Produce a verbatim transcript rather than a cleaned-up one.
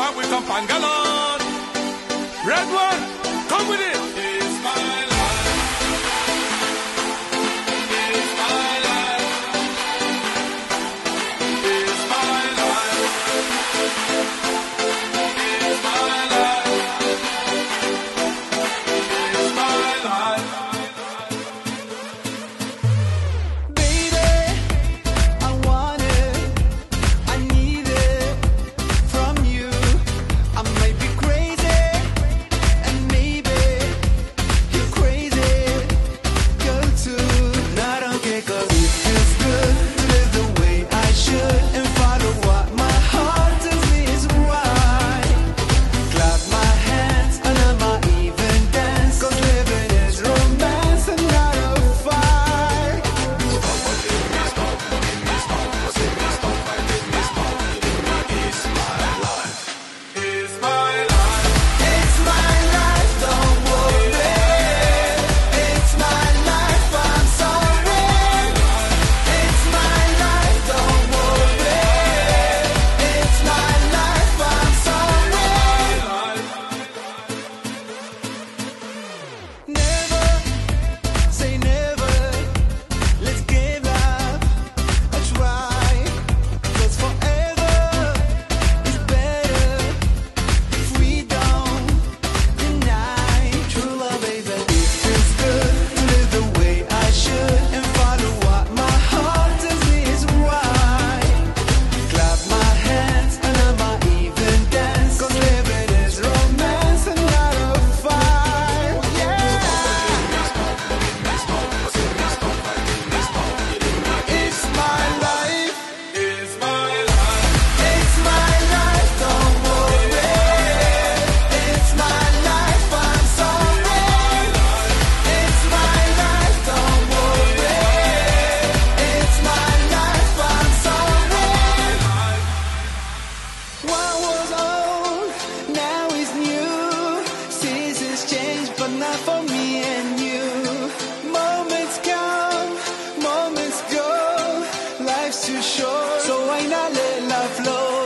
Cause we come Pangalon. Red one, come with it. It's my life. It's my life. It's my life. It's my life. It's my life. Baby, I want it, I need it from you. I might be crazy, and maybe you're crazy, girl too. And I don't care 'cause it feels good to live the way I should and follow what my heart tells me is right. Clap my hands under my even dance, 'cause living is romance and not a fight. It's my life. It's my life, don't worry. It's my life, I'm sorry. It's my life, don't worry. It's my life, I'm sorry. Never say never. Let's give love a try. 'Cause forever is better if we don't deny true love, baby. It feels good to live the way I should and follow what my heart tells me is right. Clap my hands under my even dance, 'cause living is romance and not a fight. Yeah. It's my life. It's my life. It's my life, don't worry. It's my life, I'm sorry. It's my life, don't worry. It's my life, I'm sorry. What was old now is new. Seasons change, but not for me and you. Moments come, moments go. Life's too short, so why not let love flow?